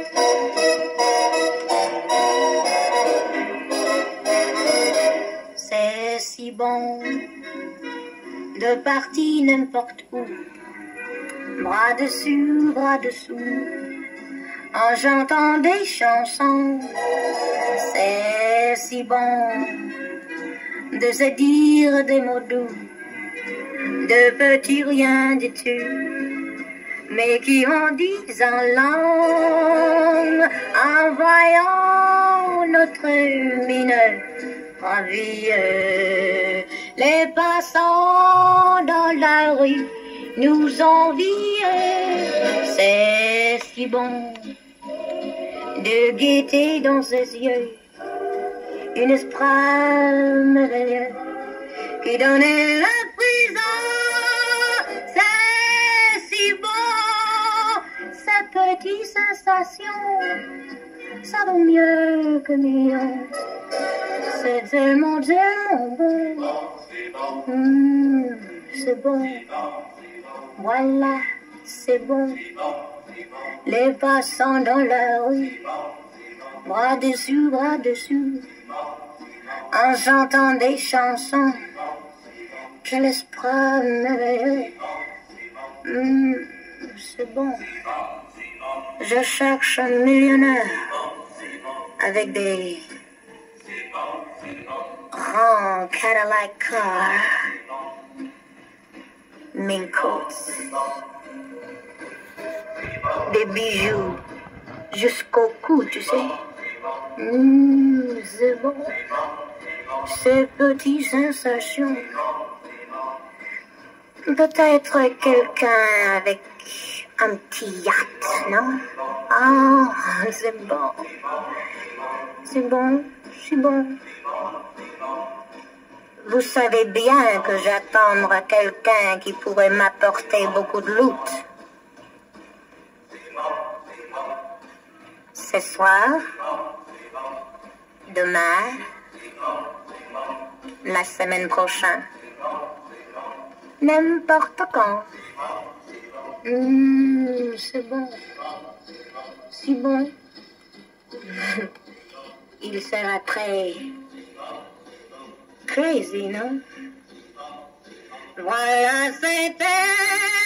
C'est si bon de partir n'importe où, bras dessus, bras dessous, en chantant des chansons. C'est si bon de se dire des mots doux, de petits rien du tout, mais qui en disent en langue, en voyant notre mine ravie. Les passants dans la rue nous envient. C'est si bon de gaieté dans ses yeux, une esprit merveilleux qui donnait la prison. C'est si bon, ces petites sensations, ça vaut mieux que millions. C'est tellement, tellement bon. C'est bon. Voilà, c'est bon. Les passants dans la rue, bras dessus, en chantant des chansons. Quel esprit merveilleux. C'est bon. Je cherche un millionnaire avec des grands Cadillac cars, mink coats, des bijoux jusqu'au cou, tu sais. C'est bon. Ces petites sensations. Peut-être quelqu'un avec un petit yacht, non? Ah, c'est bon. C'est bon, c'est bon. Vous savez bien que j'attends quelqu'un qui pourrait m'apporter beaucoup de loot. Ce soir, demain, la semaine prochaine, n'importe quand. C'est bon. Si bon. Il sera très crazy, non? Voilà, c'était